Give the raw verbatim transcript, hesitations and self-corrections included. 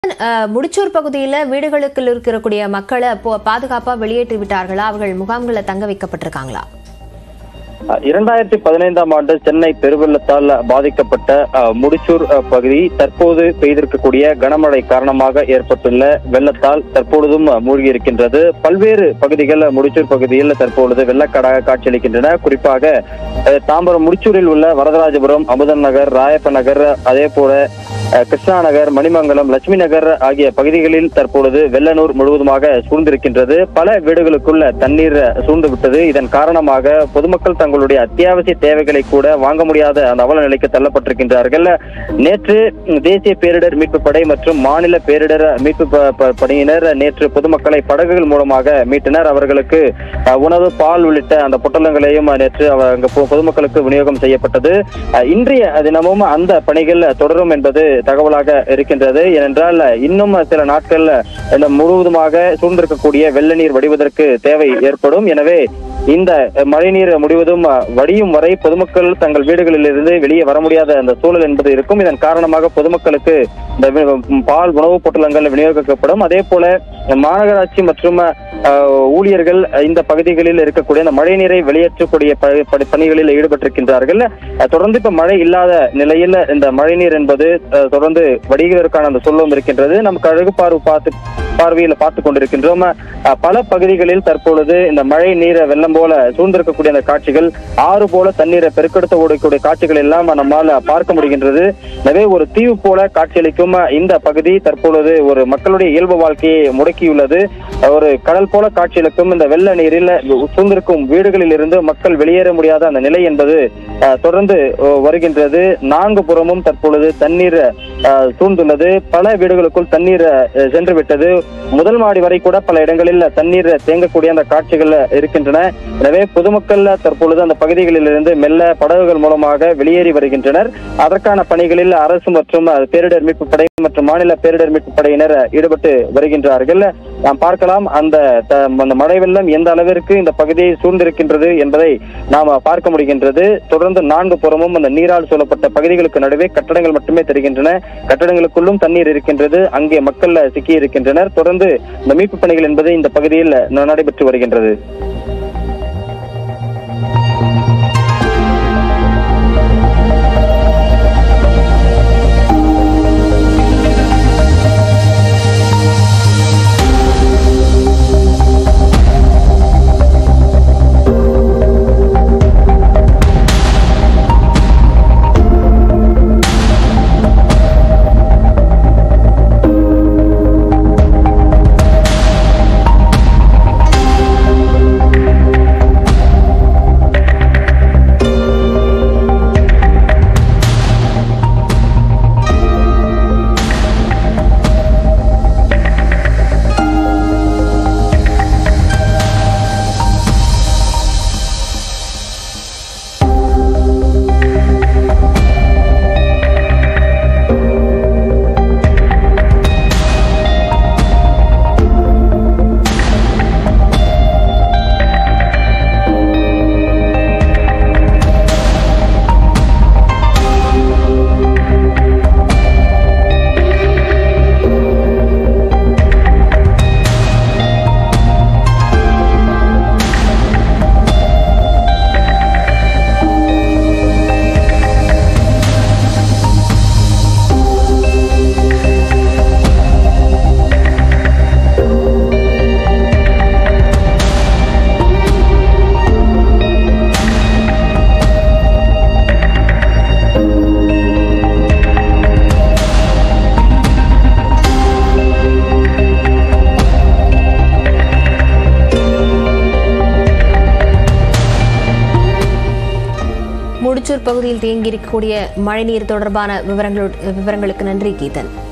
முடிச்சூர் பகுதியில் வீடுகளுக்கு இருக்கக்கூடிய மக்களை பாதுகாப்பா வெளியேற்றி விட்டார்களா? அவர்கள் முகாம்களை தங்க வைக்கப்பட்டிருக்காங்களா? இரண்டாயிரத்தி பதினைந்தாம் ஆண்டு சென்னை பெருவெள்ளத்தால் பாதிக்கப்பட்ட முடிச்சூர் பகுதி தற்போது பெய்திருக்கக்கூடிய கனமழை காரணமாக ஏற்பட்டுள்ள வெள்ளத்தால் தற்பொழுதும் மூழ்கி இருக்கின்றது. பல்வேறு பகுதிகள் முடிச்சூர் பகுதியில் தற்பொழுது வெள்ளக்காடாக காட்சியளிக்கின்றன. குறிப்பாக தாம்பரம் முடிச்சூரில் உள்ள வரதராஜபுரம், அமுதன் நகர், ராயப்ப நகர், அதே போல கிருஷ்ணா நகர், மணிமங்கலம், லட்சுமி நகர் ஆகிய பகுதிகளில் தற்பொழுது வெள்ளநூர் முழுவதுமாக சூழ்ந்திருக்கின்றது. பல வீடுகளுக்குள்ள தண்ணீர் சூழ்ந்து விட்டது. இதன் காரணமாக பொதுமக்கள் தங்களுடைய அத்தியாவசிய தேவைகளை கூட வாங்க முடியாத அந்த அவல நிலைக்கு தள்ளப்பட்டிருக்கின்றார்கள். நேற்று தேசிய பேரிடர் மீட்பு படை மற்றும் மாநில பேரிடர் மீட்பு படையினர் நேற்று பொதுமக்களை படகுகள் மூலமாக மீட்டனர். அவர்களுக்கு உணவு, பால் உள்ளிட்ட அந்த பொட்டலங்களையும் நேற்று பொதுமக்களுக்கு விநியோகம் செய்யப்பட்டது. இன்றைய தினமும் அந்த பணிகள் தொடரும் என்பது தகவலாக இருக்கின்றது. ஏனென்றால் இன்னும் சில நாட்கள் இந்த முழுவதுமாக சூழ்ந்திருக்கக்கூடிய வெள்ள நீர் வடிவதற்கு தேவை ஏற்படும். எனவே இந்த மழைநீர் முழுவதும் வடியும் வரை பொதுமக்கள் தங்கள் வீடுகளில் இருந்து வெளியே வர முடியாத அந்த சூழல் என்பது இருக்கும். இதன் காரணமாக பொதுமக்களுக்கு இந்த பால், உணவுப் பொட்டலங்கள் விநியோகிக்கப்படும். அதே போல மாநகராட்சி மற்றும் ஊழியர்கள் இந்த பகுதிகளில் இருக்கக்கூடிய அந்த மழை நீரை வெளியேற்றக்கூடிய பணிகளில் ஈடுபட்டிருக்கின்றார்கள். தொடர்ந்து இப்ப மழை இல்லாத நிலையில் இந்த மழை நீர் என்பது தொடர்ந்து வடிவதற்கான அந்த சூழலும் இருக்கின்றது. நமக்கு அழகு பார்வை பார்த்து பார்வையில் பார்த்துக் கொண்டிருக்கின்றோம். பல பகுதிகளில் தற்பொழுது இந்த மழை நீர் வெள்ளம் போல சூழ்ந்திருக்கக்கூடிய அந்த காட்சிகள், ஆறு போல தண்ணீரை பெருக்கெடுத்து ஓடக்கூடிய காட்சிகள் எல்லாம் நம்மால் பார்க்க முடிகின்றது. எனவே ஒரு தீவு போல காட்சியளிக்கும் இந்த பகுதி தற்பொழுது ஒரு மக்களுடைய இயல்பு வாழ்க்கையை முடக்கியுள்ளது. ஒரு கடல் போல காட்சியளிக்கும் இந்த வெள்ள நீரில் சூழ்ந்திருக்கும் வீடுகளில் இருந்து மக்கள் வெளியேற முடியாத அந்த நிலை என்பது தொடர்ந்து வருகின்றது. நான்கு புறமும் தற்பொழுது தண்ணீர் சூழ்ந்துள்ளது. பல வீடுகளுக்குள் தண்ணீர் சென்று விட்டது. முதல் மாடி வரை கூட பல இடங்களில் தண்ணீர் தேங்கக்கூடிய அந்த காட்சிகள் இருக்கின்றன. எனவே பொதுமக்கள் தற்பொழுது அந்த பகுதிகளில் இருந்து மெல்ல படகுகள் மூலமாக வெளியேறி வருகின்றனர். அதற்கான பணிகளில் அரசு மற்றும் பேரிடர் மீட்பு படை மற்றும் மாநில பேரிடர் மீட்பு படையினர் ஈடுபட்டு வருகின்றார்கள். நாம் பார்க்கலாம் அந்த மழை வெள்ளம் எந்த அளவிற்கு இந்த பகுதியை சூழ்ந்திருக்கின்றது என்பதை நாம் பார்க்க முடிகின்றது. தொடர்ந்து நான்கு புறமும் அந்த நீரால் சூழப்பட்ட பகுதிகளுக்கு நடுவே கட்டடங்கள் மட்டுமே தெரிகின்றன. கட்டடங்களுக்குள்ளும் தண்ணீர் இருக்கின்றது. அங்கே மக்கள் சிக்கி இருக்கின்றனர். தொடர்ந்து இந்த மீட்பு பணிகள் என்பது இந்த பகுதியில் நடைபெற்று வருகின்றது. முடிச்சூர் பகுதியில் தேங்கியிருக்கக்கூடிய மழைநீர் தொடர்பான விவரங்களுக்கு நன்றி கீதன்.